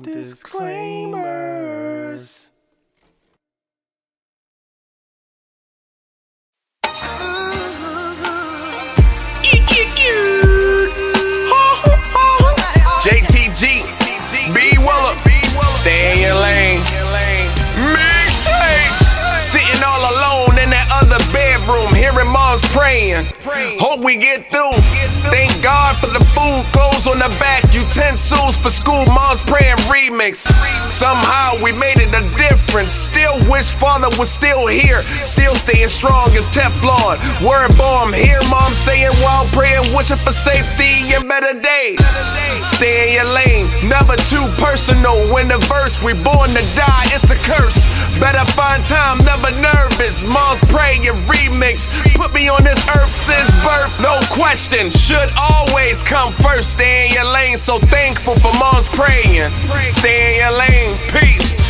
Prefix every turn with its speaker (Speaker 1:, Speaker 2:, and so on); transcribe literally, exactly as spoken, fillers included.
Speaker 1: disclaimers. J T G, B Willer, stay in your lane. Mixtapes, sitting all alone in that other bedroom, hearing moms praying. Hope we get through. Thank God for the food, clothes on the back, utensils for school. Moms praying remix. Somehow we made it a difference. Still wish father was still here. Still staying strong as Teflon. Word bomb, hear mom saying while praying, wishing for safety and better days. Stay in your lane, never too personal. When the verse, we born to die, it's a curse. Better find time, never nervous. Mom's praying remix. Put me on this earth since birth, no question. Should always come first. Stay in your lane, so thankful for mom's praying. Stay in your lane, peace.